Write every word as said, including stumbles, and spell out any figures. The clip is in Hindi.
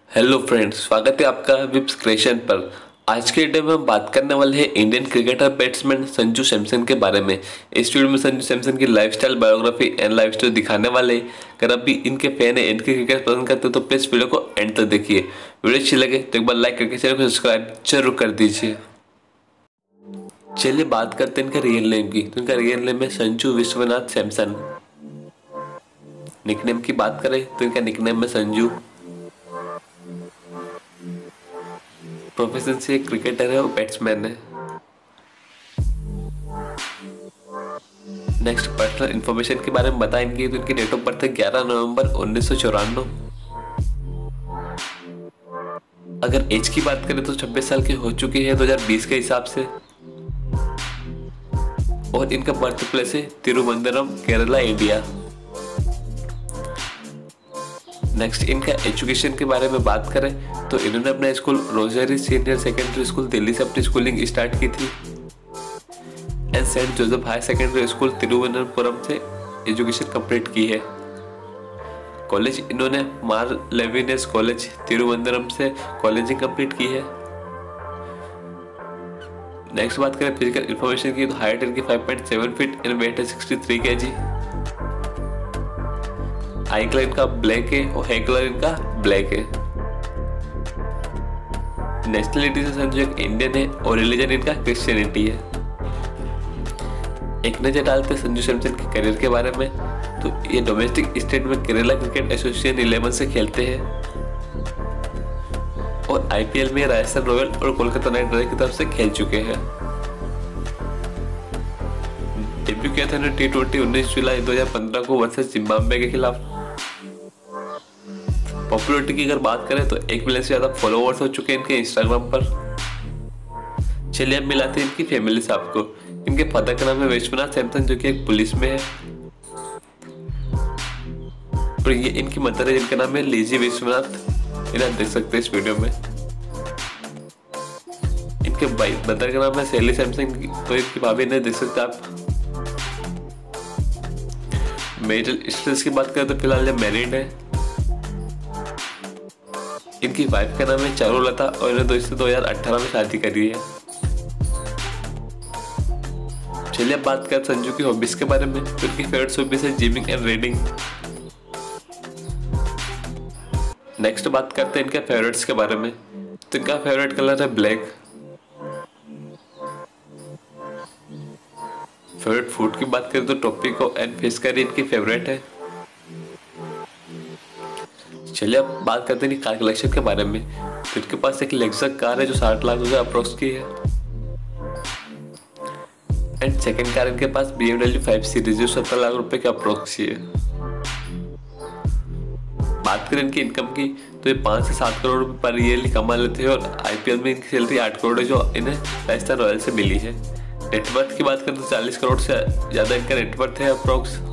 हेलो फ्रेंड्स, स्वागत है आपका विप्स क्रिएशन पर। आज के वीडियो में हम बात करने वाले हैं Indian cricketer batsman Sanju Samson के बारे में। इस वीडियो में संजू सैमसन की lifestyle, biography and life story दिखाने वाले हैं। अगर आप भी इनके फैन है, इनके क्रिकेट पसंद करते हो तो प्लीज वीडियो को एंड तक देखिए। वीडियो अच्छी लगे तो एक बार लाइक करके चैनल को सब्सक्राइब जरूर कर दीजिए। चलिए बात करते हैं इनका रियल नेम की। तो इनका रियल नेम है संजू विश्वनाथ सैमसन। निकनेम की बात करें तो इनका निकनेम है संजू। प्रोफेशन से क्रिकेटर है और बैट्समैन है। नेक्स्ट पर्सनल इंफॉर्मेशन के बारे में बताएंगे तो इनकी डेट ऑफ बर्थ है ग्यारह नवंबर उन्नीस सौ चौरानवे। अगर एज की बात करें तो छब्बीस साल के हो चुके हैं दो हज़ार बीस के हिसाब से। और इनका बर्थ प्लेस है तिरुवनंतपुरम, केरला, इंडिया। नेक्स्ट इनका एजुकेशन के बारे में बात करें तो इन्होंने अपना school Rosary senior secondary school Delhi से अपनी स्कूलिंग स्टार्ट की थी and St Joseph high secondary school Thiruvananthapuram से एजुकेशन कंप्लीट की है। कॉलेज इन्होंने मार लेविनेस कॉलेज तिरुवनंतपुरम से कॉलेजिंग कंप्लीट की है। नेक्स्ट बात करें फिजिकल इंफॉर्मेशन की तो हाइट इनकी five point seven feet and weight है sixty three KG. Eye colour इनका ब्लैक है और हेयर कलर इनका ब्लैक है। नेशनलिटी से संजू एक इंडियन है और रिलीजन इनका क्रिश्चियनिटी है। एक नजर डालते हैं संजू सैमसन के करियर के बारे में तो ये डोमेस्टिक स्टेट में केरला क्रिकेट एसोसिएशन इलेवन से खेलते हैं और आईपीएल में राजस्थान रॉयल और कोलकाता नाइट राइडर्स की तरफ से खेल चुके हैं। डेब्यू किया था उन्होंने टी ट्वेंटी उन्नीस जुलाई दो हज़ार पंद्रह को वर्सेस जिम्बाब्वे के खिलाफ। पॉपुलरिटी की अगर बात करें तो एक मिलियन से ज्यादा फॉलोअर्स हो चुके हैं इनके इंस्टाग्राम पर। चलिए अब मिलाते हैं इनकी फैमिली से आपको। इनके फादर का नाम है विश्वनाथ सैमसन जो कि एक पुलिस में है और ये इनकी मदर है जिनका नाम है लीजी विश्वनाथ। इन्हें देख सकते हैं इस वीडियो में। इनके भाई मदर का नाम है शैली सैमसन तो इनकी भाभी इन्हें देख सकते आप। मैरिटल स्टेटस की बात करें तो फिलहाल ये मैरिड है। इनकी वाइफ का नाम है चारुलता और इन्हें दोस्तों दो हज़ार अठारह में शादी करी है। चलिए अब बात करें संजू की हॉबीज के बारे में तो इनकी फेवरेट हॉबीज है जिमिंग एंड रीडिंग। नेक्स्ट बात करते हैं इनके फेवरेट्स के बारे में तो इनका फेवरेट कलर है ब्लैक। फेवरेट फूड की बात करें तो टोपिको एंड फिश करी इनकी फेवरेट है। चलिए अब बात करते हैं कार कलेक्शन के बारे में तो इनके पास एक लेक्सस कार है जो साठ लाख रुपए अप्रोक्स की है एंड सेकंड कार इनके पास B M W five series जो सत्तर लाख रुपए के अप्रोक्स की है। बात करें इनकी इनकम की तो ये पाँच से सात करोड़ रुपए पर ईयरली कमा लेते हैं और आईपीएल में इनकी सैलरी आठ करोड़ है जो इन्हें राजस्थान रॉयल से मिली है। नेटवर्थ की बात करें तो चालीस करोड़ से ज्यादा इनका नेटवर्थ है अप्रोक्स।